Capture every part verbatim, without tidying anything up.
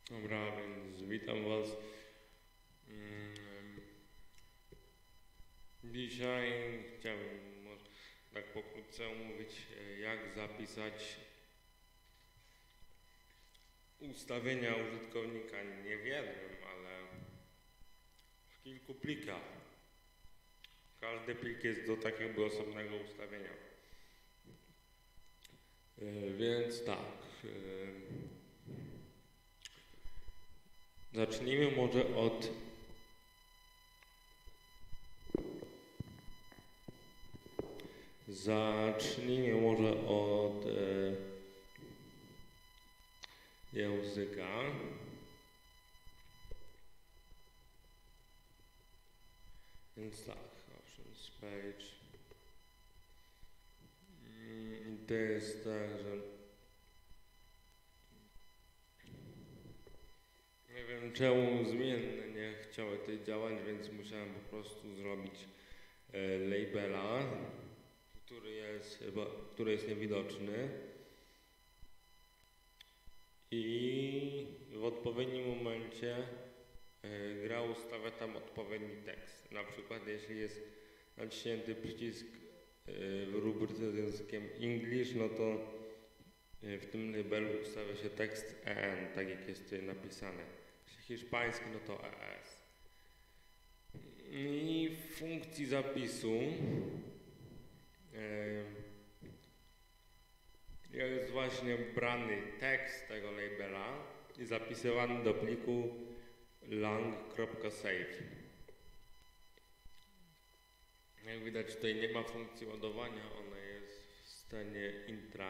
Dobra, więc witam Was. Mm, Dzisiaj chciałbym może tak pokrótce omówić, e, jak zapisać ustawienia użytkownika nie w jednym, ale w kilku plikach. Każdy plik jest do takiego osobnego ustawienia. E, Więc tak. e, Zacznijmy może od Zacznijmy może od e, języka. Więc tak, options page. Mm, I to jest tak, że nie wiem czemu zmienne nie chciały tutaj działać, więc musiałem po prostu zrobić e, labela, który jest chyba, który jest niewidoczny. I w odpowiednim momencie e, gra ustawia tam odpowiedni tekst. Na przykład jeśli jest naciśnięty przycisk e, w rubryce z językiem English, no to e, w tym labelu ustawia się tekst en, tak jak jest tutaj napisane. Jeśli hiszpański, no to es. I w funkcji zapisu e, jest właśnie brany tekst tego labela i zapisywany do pliku lang.save. Jak widać, tutaj nie ma funkcji ładowania, ona jest w stanie intra.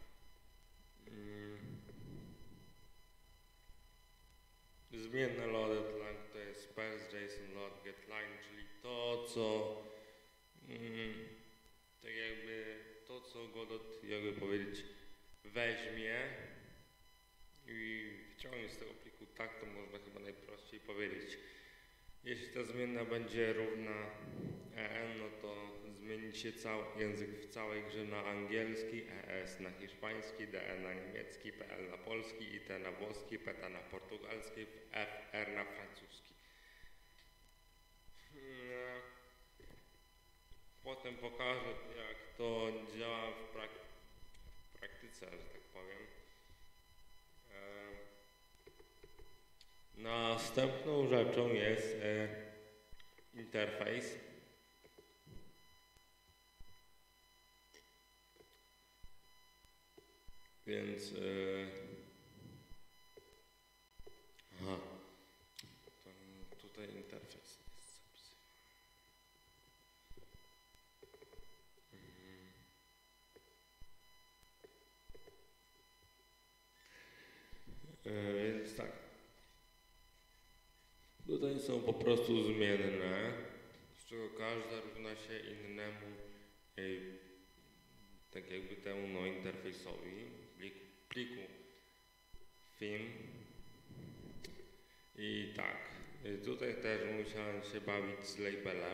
Zmienne loaded lang to jest parse JSON load get line, czyli to, co tak jakby to, co Godot, jakby powiedzieć, weźmie i wciągnie z tego pliku, tak to można chyba najprościej powiedzieć. Jeśli ta zmienna będzie równa en, no to zmieni się cały język w całej grze na angielski, es na hiszpański, de na niemiecki, pl na polski, it na włoski, pt na portugalski, fr na francuski. Potem pokażę, jak to działa w, prak w praktyce, że tak powiem. E Następną rzeczą jest e interfejs. Więc e aha, to tutaj interfejs jest zapisany. E więc tak. Tutaj są po prostu zmienne, z czego każda równa się innemu, e, tak jakby temu no, interfejsowi, pliku, pliku film. I tak, tutaj też musiałem się bawić z labelem.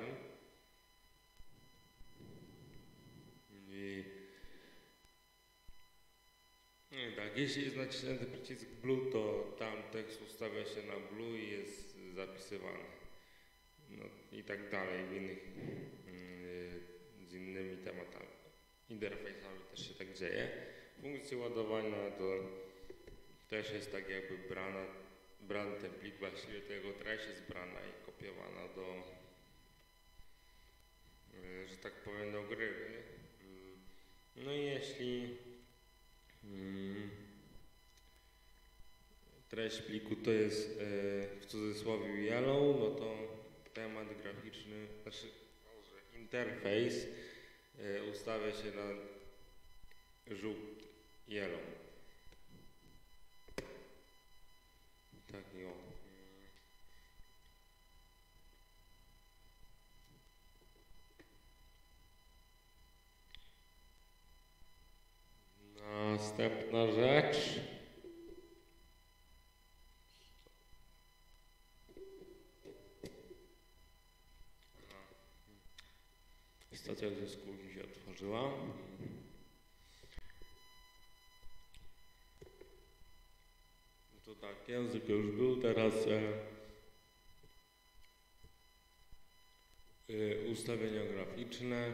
I, i tak, jeśli jest naciśnięty przycisk blue, to tam tekst ustawia się na blue i jest zapisywany. No i tak dalej, w innych, yy, z innymi tematami. Interfejsami też się tak dzieje. Funkcja ładowania to też jest tak jakby brana, brany ten plik, właściwie tego treść jest brana i kopiowana do, yy, że tak powiem, do gry. Yy. No i jeśli yy, treść pliku to jest yy, w cudzysłowie yellow, no to temat graficzny, znaczy interfejs yy, ustawia się na żółty, yellow. Tak i o. Następna rzecz. Stacja zysku mi się otworzyła. To tak, tak, język już był, teraz e, e, ustawienia graficzne.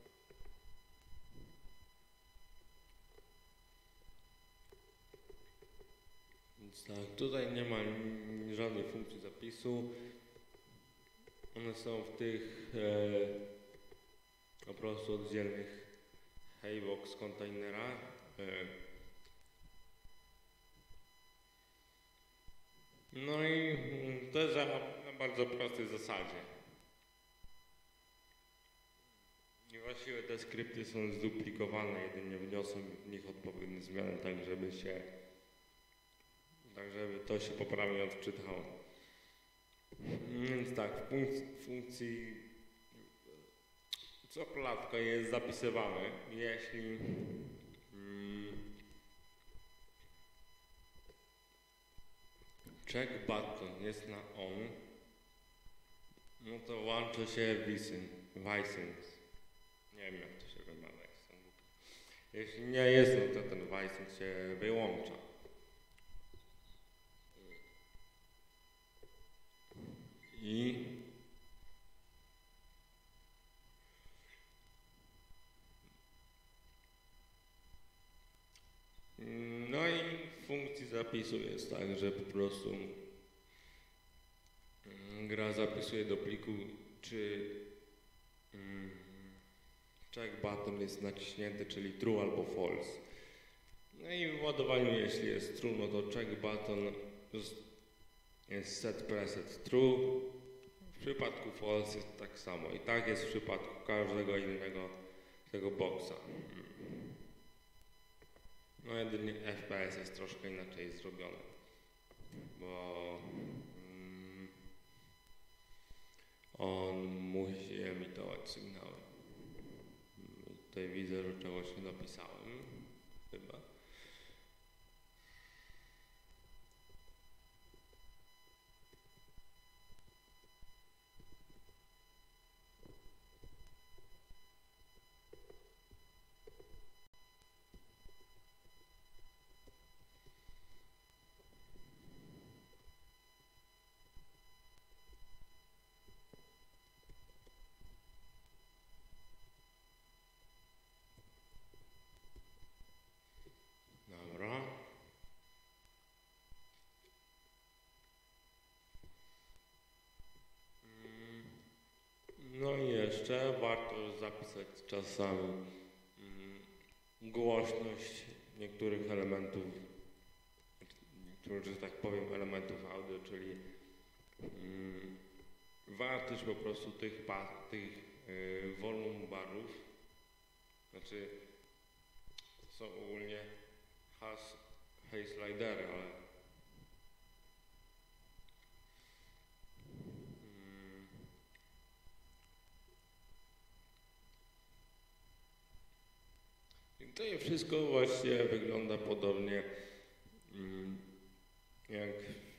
Więc tak, tutaj nie ma żadnej funkcji zapisu. One są w tych e, po prostu oddzielnych Haybox kontenerach. E, no i to jest na bardzo prostej zasadzie. I właściwie te skrypty są zduplikowane, jedynie wniosą w nich odpowiednie zmiany, tak żeby się tak żeby to się poprawnie odczytało. Więc tak, w funkcji, w funkcji co klatka jest zapisywane, jeśli mm, check button jest na on, no to łączy się Vicens. Nie wiem jak to się wymawia. Jeśli nie jest, no to ten Vicens się wyłącza. I no i w funkcji zapisu jest tak, że po prostu gra zapisuje do pliku, czy check button jest naciśnięty, czyli true albo false. No i w ładowaniu, jeśli jest true, no to check button jest set preset true. W przypadku false jest tak samo. I tak jest w przypadku każdego innego tego boxa. No jedynie F P S jest troszkę inaczej zrobione, bo mm, on musi emitować sygnały. Tutaj widzę, że czegoś nie dopisałem, chyba. No i jeszcze warto zapisać czasami mm, głośność niektórych elementów, niektórych, że tak powiem, elementów audio, czyli mm, wartość po prostu tych, tych yy, volume barów, znaczy to są ogólnie has, hey slidery, ale to wszystko właśnie wygląda podobnie jak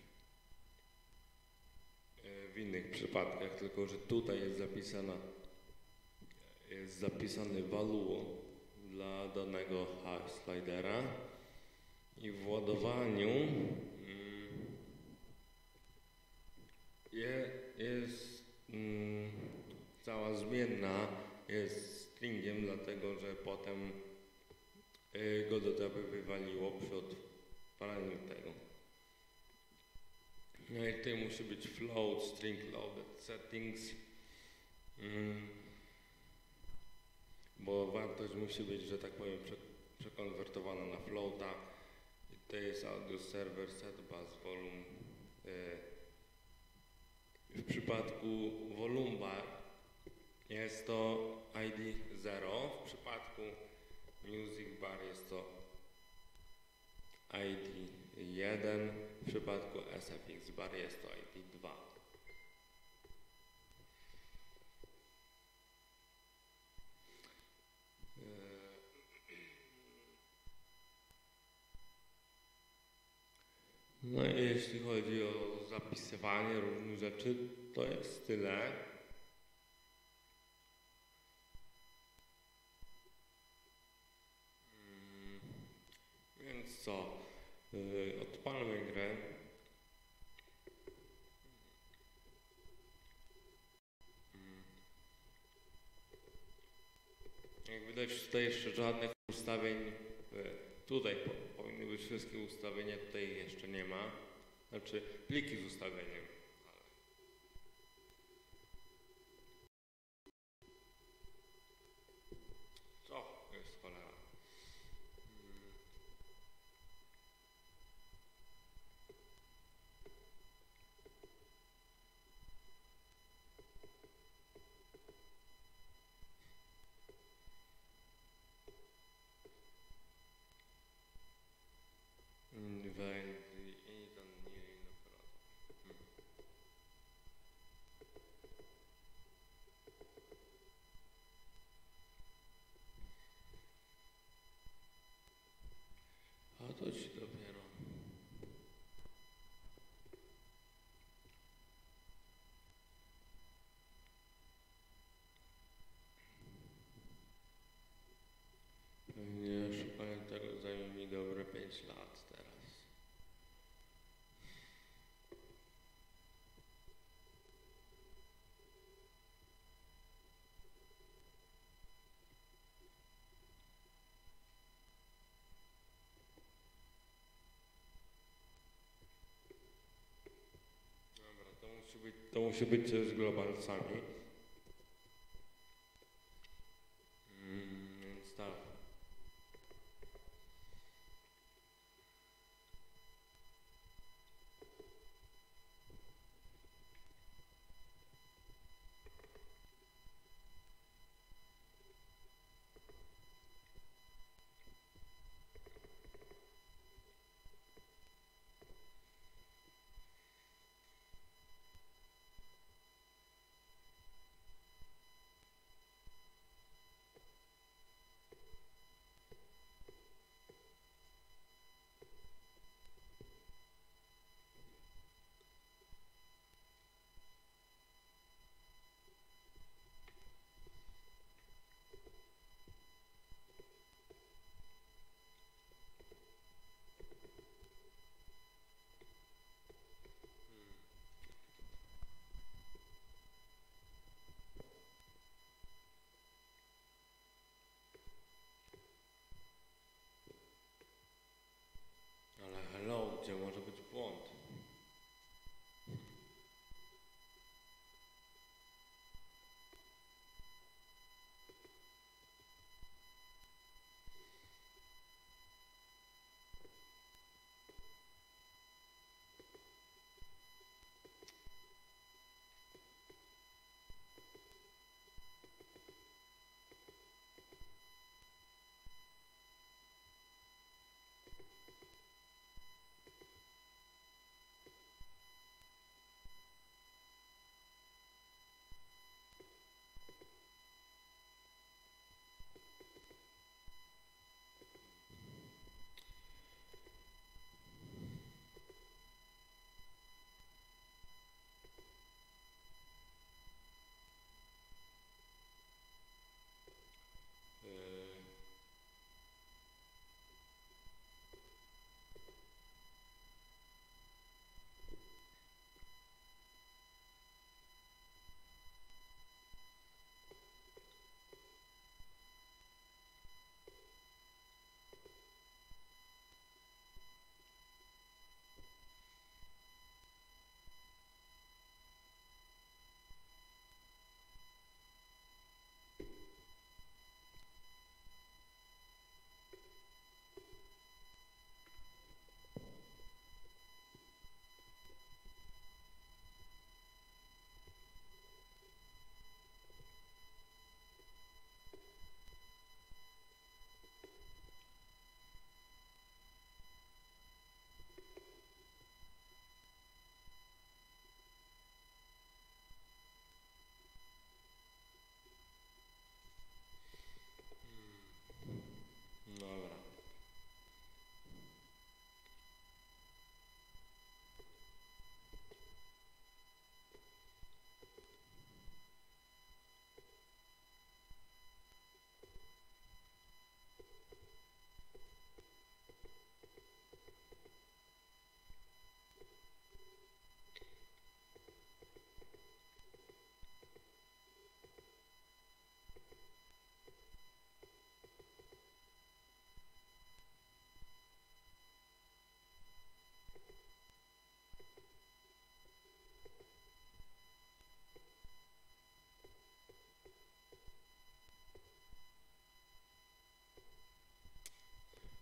w innych przypadkach, tylko że tutaj jest zapisana jest zapisany value dla danego hash slidera i w ładowaniu jest cała zmienna jest stringiem, dlatego że potem go do tego wywaliło przy odpalaniu tego. No i tutaj musi być float string loaded settings, mm, bo wartość musi być, że tak powiem, prze, przekonwertowana na floata. I to jest audio server set bus volume. W przypadku volume bar jest to I D zero, w przypadku music bar jest to I D jeden, w przypadku S F X bar jest to I D dwa. No i jeśli chodzi o zapisywanie różnych rzeczy, to jest tyle. Więc co? Yy, odpalmy grę Jak widać tutaj jeszcze żadnych ustawień, e, tutaj po, powinny być wszystkie ustawienia, tutaj jeszcze nie ma, znaczy pliki z ustawieniem. Ale... Co jest cholera? Hmm. Inwentory i to nie naprawdę. Hmm. A to ci dopiero. Pewnie szukanie tego zajmie mi dobre pięć lat teraz. Dobra, to musi być, to musi być coś z globalcami. Mm, więc tak.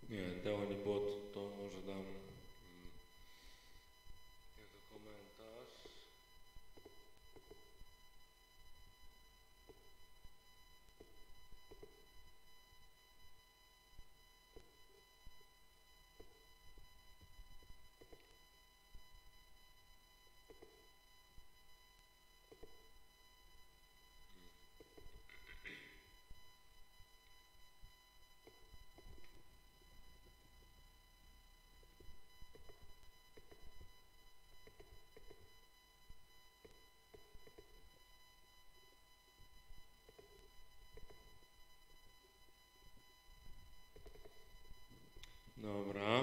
Nie, tego nie było, to, to może dam mm, jako komentarz. Dobra.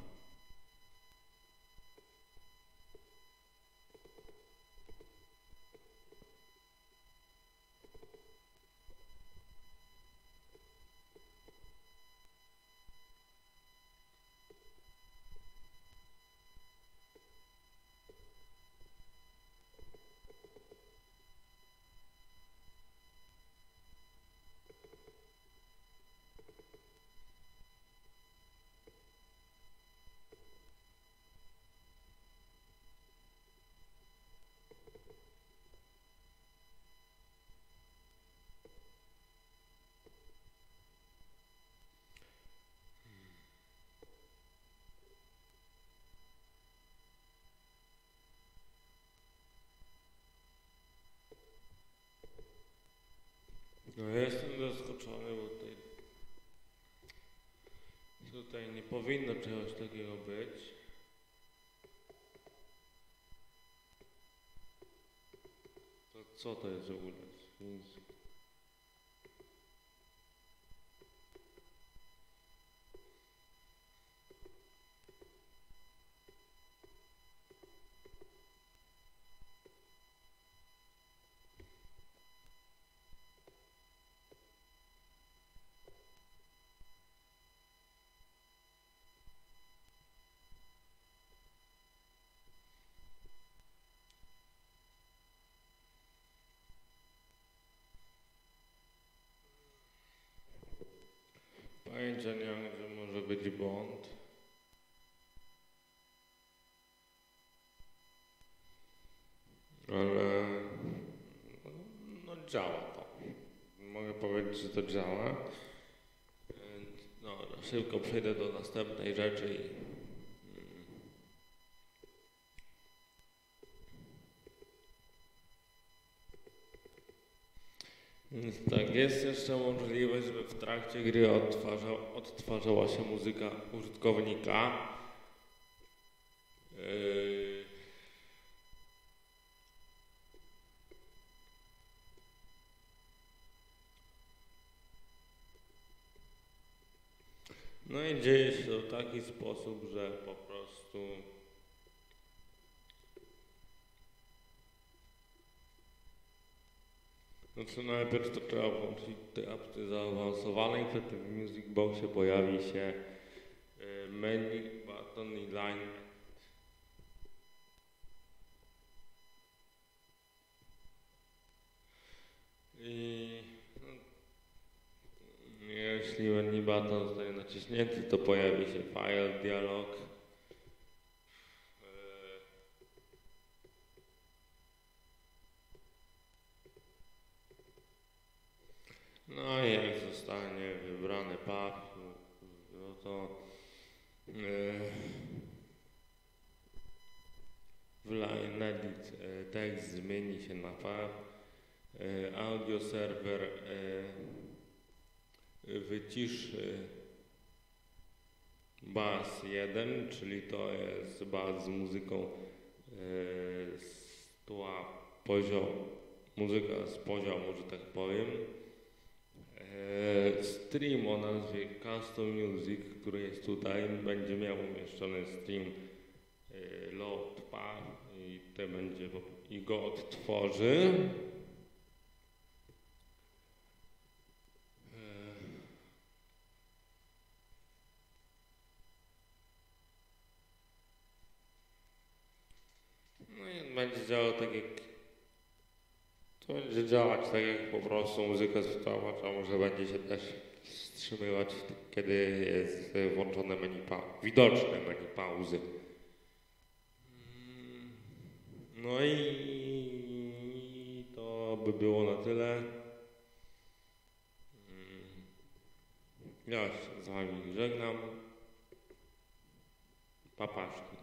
No ja jestem zaskoczony, bo tutaj, tutaj nie powinno czegoś takiego być. To co to jest w ogóle? Nic. Pojęcia nie mam, że może być błąd. Ale no, no działa to. Mogę powiedzieć, że to działa. No, szybko przejdę do następnej rzeczy i Więc tak, jest jeszcze możliwość, żeby w trakcie gry odtwarza, odtwarzała się muzyka użytkownika. Yy... No i dzieje się to w taki sposób, że po prostu no to najpierw to trzeba włączyć te apsy zaawansowane i wtedy w Music Boxie pojawi się menu, button i line. I no, jeśli menu button zostanie naciśnięty, to pojawi się file, dialog. No i jak zostanie wybrany path, no to yy, w line edit yy, tekst zmieni się na path, yy, audio server yy, wyciszy bas jeden, czyli to jest bas z muzyką yy, z tła poziomu, muzyka z poziomu, że tak powiem. Stream o nazwie Custom Music, który jest tutaj, będzie miał umieszczony stream load path i, te będzie, i go odtworzy. No i będzie działał tak jak to będzie działać tak jak po prostu muzyka z wtłamacza, może będzie się też wstrzymywać, kiedy jest włączone menu pa- widoczne menu pauzy. No i to by było na tyle. Ja się z wami żegnam. Papaszki.